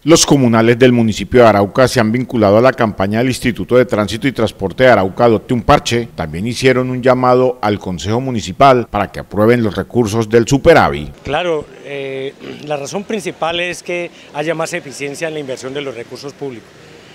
Los comunales del municipio de Arauca se han vinculado a la campaña del Instituto de Tránsito y Transporte de Arauca Adopte un Parche. También hicieron un llamado al Consejo Municipal para que aprueben los recursos del superávit. Claro, la razón principal es que haya más eficiencia en la inversión de los recursos públicos.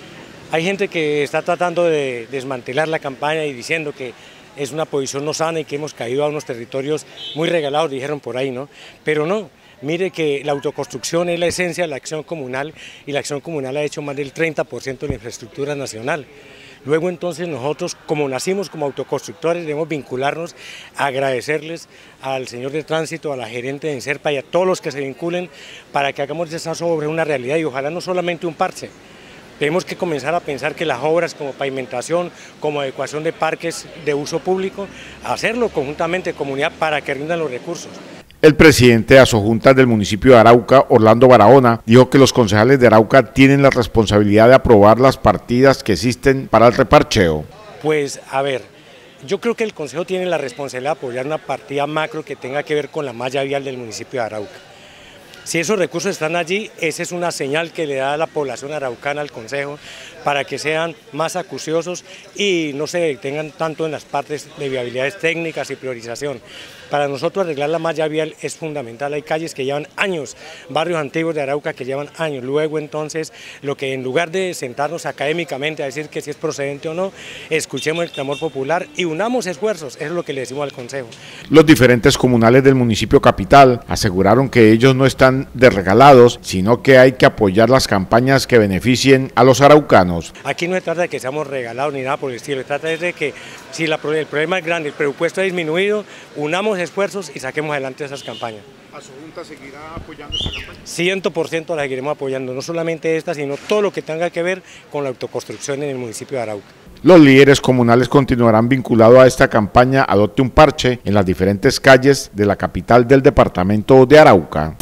Hay gente que está tratando de desmantelar la campaña y diciendo que es una posición no sana y que hemos caído a unos territorios muy regalados, dijeron por ahí, ¿no? Pero no. Mire que la autoconstrucción es la esencia de la acción comunal y la acción comunal ha hecho más del 30% de la infraestructura nacional. Luego entonces nosotros, como nacimos como autoconstructores, debemos vincularnos a agradecerles al señor de tránsito, a la gerente de Inserpa y a todos los que se vinculen para que hagamos de esas obras una realidad y ojalá no solamente un parche. Tenemos que comenzar a pensar que las obras como pavimentación, como adecuación de parques de uso público, hacerlo conjuntamente en comunidad para que rindan los recursos. El presidente de Asojuntas del municipio de Arauca, Orlando Barahona, dijo que los concejales de Arauca tienen la responsabilidad de aprobar las partidas que existen para el reparcheo. Pues a ver, yo creo que el consejo tiene la responsabilidad de apoyar una partida macro que tenga que ver con la malla vial del municipio de Arauca. Si esos recursos están allí, esa es una señal que le da a la población araucana al consejo para que sean más acuciosos y no se detengan tanto en las partes de viabilidades técnicas y priorización. Para nosotros arreglar la malla vial es fundamental, hay calles que llevan años, barrios antiguos de Arauca que llevan años, luego entonces lo que en lugar de sentarnos académicamente a decir que si es procedente o no, escuchemos el clamor popular y unamos esfuerzos, eso es lo que le decimos al consejo. Los diferentes comunales del municipio capital aseguraron que ellos no están de regalados, sino que hay que apoyar las campañas que beneficien a los araucanos. Aquí no se trata de que seamos regalados ni nada por el estilo, se trata de que si el problema es grande, el presupuesto ha disminuido, unamos esfuerzos y saquemos adelante esas campañas. ¿Asojuntas seguirá apoyando esta campaña? 100% la seguiremos apoyando, no solamente esta, sino todo lo que tenga que ver con la autoconstrucción en el municipio de Arauca. Los líderes comunales continuarán vinculados a esta campaña Adopte un Parche en las diferentes calles de la capital del departamento de Arauca.